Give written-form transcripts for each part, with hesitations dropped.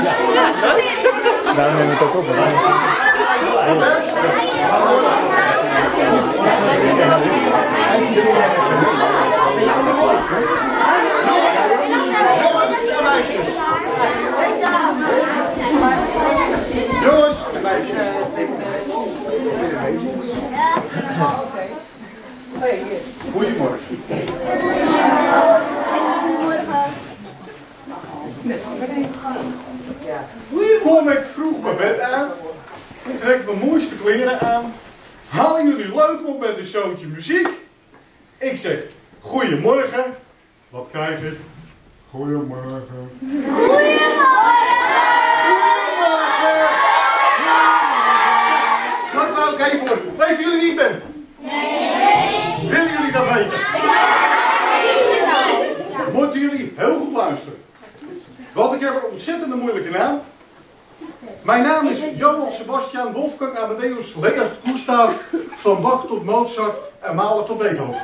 Daar neem ik ook op. Jongens en meisjes. Goedemorgen. Kom ik vroeg mijn bed uit, trek mijn mooiste kleren aan, haal jullie leuk op met een showtje muziek. Ik zeg, goedemorgen. Wat krijg ik? Goedemorgen. Wat wou ik even voor? Weten jullie wie ik ben? Nee. Willen jullie dat weten? Moeten jullie heel goed luisteren. Want ik heb een ontzettende moeilijke naam. Mijn naam is Johann Sebastian Wolfgang Amadeus Leopold Gustav van Bach tot Mozart en Mahler tot Beethoven.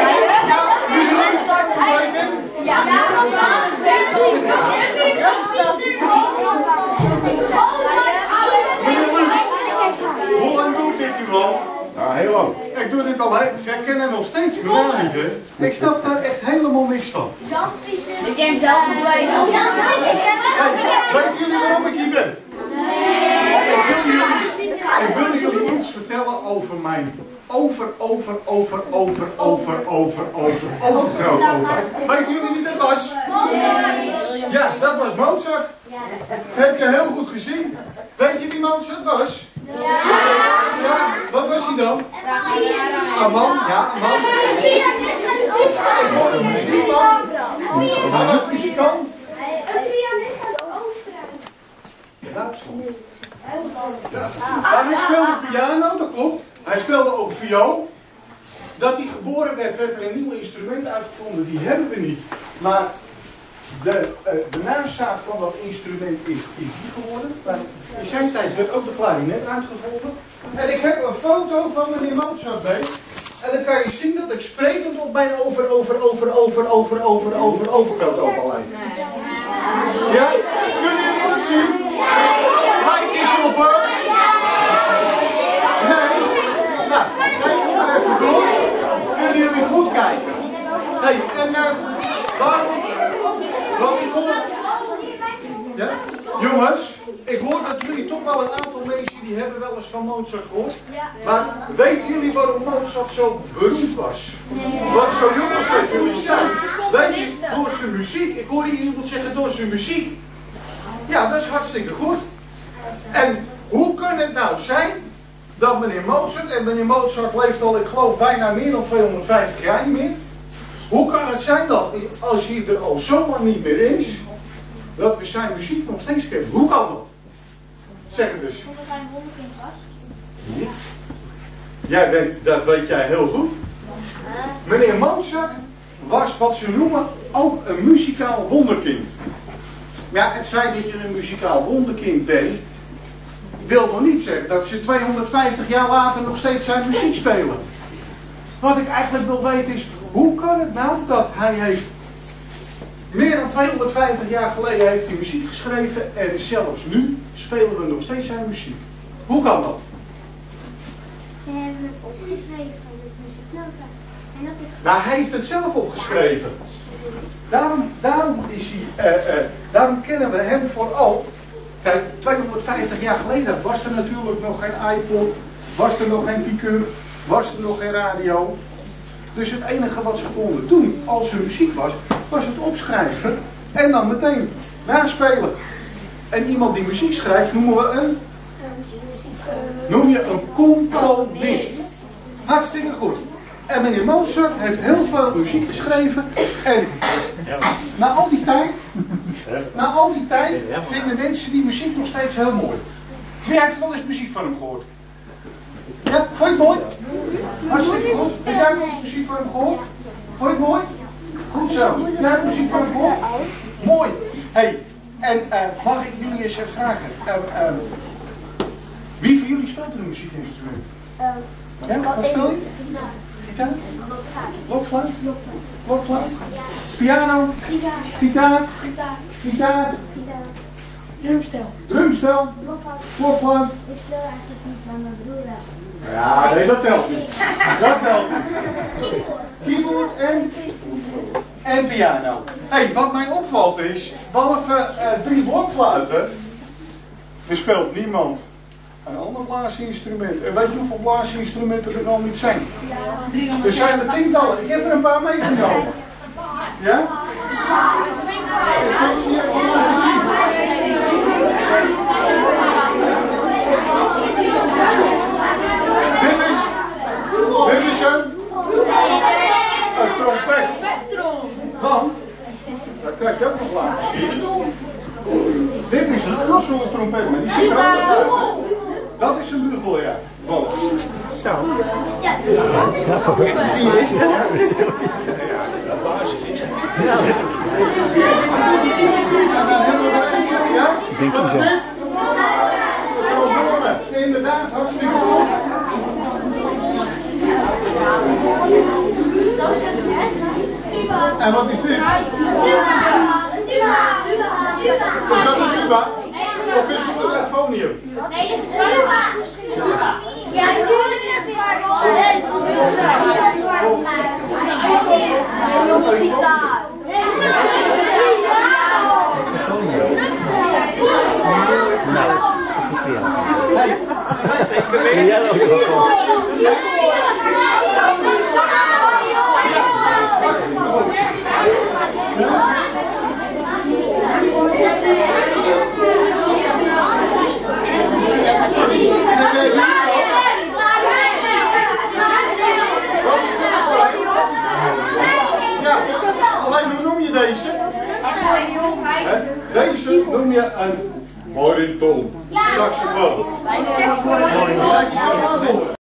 Hoe lang doe ik dit nu al? Nou, heel lang. Ik doe dit al, ze herkennen nog steeds mijn naam niet, hè? Ik snap daar echt helemaal niks van. Ik heb zelf nog bij. Weten jullie waarom ik hier ben? Ik wil jullie iets vertellen over mijn overgrootopa. Weten jullie wie dat was? Ja, dat was Mozart. Heb je heel goed gezien. Weet je wie Mozart was? Ja, wat was hij dan? Een man, ja, een man. Ik hoorde een muziekman. Hij was muzikant. Maar hij speelde piano, dat klopt. Hij speelde ook viool. Dat hij geboren werd, werd er een nieuw instrument uitgevonden. Die hebben we niet. Maar de naamzaak van dat instrument is die geworden. Maar in zijn tijd werd ook de klarinet uitgevonden. En ik heb een foto van meneer Mozart bij. En dan kan je zien dat ik sprekend op mijn overgrootopa lijk. Ja? Kunnen jullie dat zien? Like ik op. Nee? Nou, kijk maar even door. Kunnen jullie goed kijken? Hey, en waarom? Wat ik hoor? Ja? Jongens, ik hoor dat jullie toch wel een aantal mensen die hebben wel eens van Mozart gehoord. Maar weten jullie waarom Mozart zo beroemd was? Wat zo jongens dat jullie zijn? Weet je, door zijn muziek. Ik hoor hier iemand zeggen door zijn muziek. Ja, dat is hartstikke goed. En hoe kan het nou zijn dat meneer Mozart, en meneer Mozart leeft al, ik geloof, bijna meer dan 250 jaar niet meer. Hoe kan het zijn dat, als hij er al zomaar niet meer is, dat we zijn muziek nog steeds kennen? Hoe kan dat? Zeg het dus. Omdat hij een wonderkind was? Ja. Dat weet jij heel goed. Meneer Mozart was wat ze noemen ook een muzikaal wonderkind. Ja, het feit dat je een muzikaal wonderkind bent, wil nog niet zeggen dat ze 250 jaar later nog steeds zijn muziek spelen. Wat ik eigenlijk wil weten is, hoe kan het nou dat hij heeft, meer dan 250 jaar geleden heeft hij muziek geschreven en zelfs nu spelen we nog steeds zijn muziek. Hoe kan dat? Ze hebben het opgeschreven van de muzieknota. En dat is... Nou, hij heeft het zelf opgeschreven. Daarom kennen we hem vooral. Kijk, 250 jaar geleden was er natuurlijk nog geen iPod, was er nog geen pick-up, was er nog geen radio. Dus het enige wat ze konden doen als er muziek was, was het opschrijven en dan meteen naspelen. En iemand die muziek schrijft noemen we noem je een componist. Hartstikke goed. En meneer Mozart heeft heel veel muziek geschreven en na al die tijd vinden mensen die muziek nog steeds heel mooi. Wie heeft wel eens muziek van hem gehoord? Ja, vond je het mooi? Hartstikke goed. Heb jij wel eens muziek van hem gehoord? Vond je het mooi? Goed zo. Jij hebt muziek van hem gehoord? Mooi. Hey, en mag ik jullie eens vragen? Wie van jullie speelt een muziekinstrument? Ja, wat speel je? Gitaar? Blokfluit? Blokfluit? Piano? Gitaar? Gitaar? Drumstel. Drumstel. Klokfluit. Ik speel eigenlijk niet van mijn broer wel. Ja, nee, dat telt niet. Dat telt niet. Keyboard en piano. Hey, wat mij opvalt is, behalve 3 blokfluiten, er speelt niemand een ander blaasinstrument. En weet je hoeveel blaasinstrumenten er al niet zijn? Er zijn er tientallen. Ik heb er een paar meegenomen. Ja? Ik zal ze hier gewoon laten zien. Dit is een trompet. Want, dat kan ik ook nog laten zien. Dit is een ander soort trompet, maar die ziet er anders uit. Dat is een bugel, ja. Wow. Zo. Ja, die is het. Ja, basis is het. Ja. En dan hebben we er eentje, ja? Wat is dit? Trombone. Inderdaad, hartstikke goed. En wat is dit? Is dat een tuba? Of is het een euphonium? Nee, dat is een tuba. Ja, natuurlijk is het Deze noem je een bariton saxofoon.